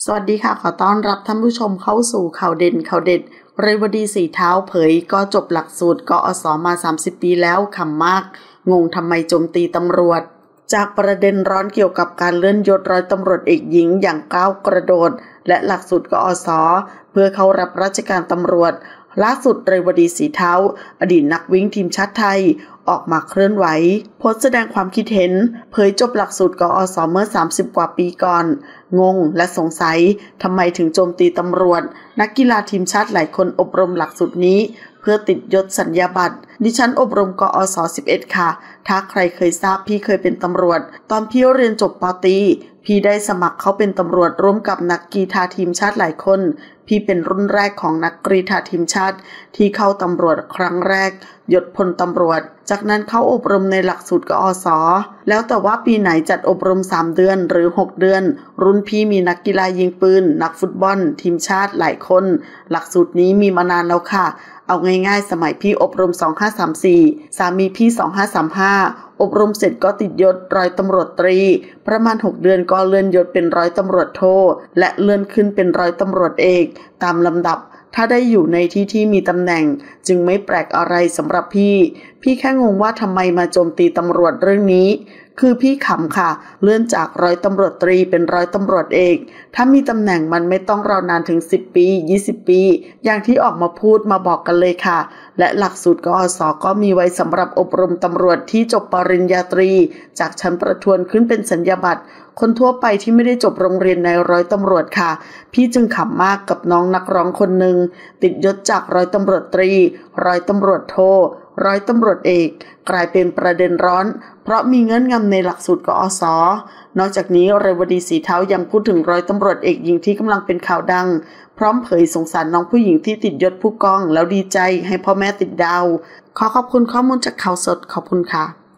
สวัสดีค่ะขอต้อนรับท่านผู้ชมเข้าสู่ข่าวเด่นข่าวเด็ดเรวดีสีเท้าเผยก็จบหลักสูตรกอสมา30 ปีแล้วขำมากงงทำไมโจมตีตำรวจจากประเด็นร้อนเกี่ยวกับการเลื่อนยศร้อยตำรวจเอกหญิงอย่างก้าวกระโดดและหลักสูตรกอสเพื่อเข้ารับราชการตำรวจล่าสุดเรวดีสีเท้าอดีตนักวิ่งทีมชาติไทยออกมาเคลื่อนไหวโพสต์แสดงความคิดเห็นเผยจบหลักสูตรกอสเมื่อ30 กว่าปีก่อนงงและสงสัยทำไมถึงโจมตีตำรวจนักกีฬาทีมชาติหลายคนอบรมหลักสูตรนี้เพื่อติดยศสัญญาบัตรดิฉันอบรมกอส11ค่ะถ้าใครเคยทราบพี่เคยเป็นตำรวจตอนพี่เรียนจบป.ตรีพี่ได้สมัครเข้าเป็นตำรวจร่วมกับนักกีฬาทีมชาติหลายคนพี่เป็นรุ่นแรกของนักกีฬาทีมชาติที่เข้าตำรวจครั้งแรกยศพลตำรวจจากนั้นเข้าอบรมในหลักสูตรกอสแล้วแต่ว่าปีไหนจัดอบรม3 เดือนหรือ6 เดือนรุ่นพี่มีนักกีฬายิงปืนนักฟุตบอลทีมชาติหลายคนหลักสูตรนี้มีมานานแล้วค่ะเอาง่ายๆสมัยพี่อบรม2534สามีพี่2535อบรมเสร็จก็ติดยศร้อยตำรวจตรีประมาณ6 เดือนก็เลื่อนยศเป็นร้อยตำรวจโทและเลื่อนขึ้นเป็นร้อยตำรวจเอกตามลำดับถ้าได้อยู่ในที่มีตำแหน่งจึงไม่แปลกอะไรสำหรับพี่แค่งงว่าทำไมมาโจมตีตำรวจเรื่องนี้คือพี่ขำค่ะเลื่อนจากร้อยตำรวจตรีเป็นร้อยตำรวจเอกถ้ามีตำแหน่งมันไม่ต้องรอนานถึง10 ปี20 ปีอย่างที่ออกมาพูดมาบอกกันเลยค่ะและหลักสูตรกอสก็มีไว้สำหรับอบรมตำรวจที่จบปริญญาตรีจากชั้นประทวนขึ้นเป็นสัญญาบัตรคนทั่วไปที่ไม่ได้จบโรงเรียนในร้อยตำรวจค่ะพี่จึงขำมากกับน้องนักร้องคนหนึ่งติดยศจากร้อยตำรวจตรีร้อยตำรวจโทร้อยตำรวจเอกกลายเป็นประเด็นร้อนเพราะมีเงื่อนงำในหลักสูตรกอสนอกจากนี้เรวดีสีเท้ายังพูดถึงร้อยตำรวจเอกหญิงที่กำลังเป็นข่าวดังพร้อมเผยสงสารน้องผู้หญิงที่ติดยศผู้กองแล้วดีใจให้พ่อแม่ติดดาวขอขอบคุณข้อมูลจากข่าวสดขอบคุณค่ะ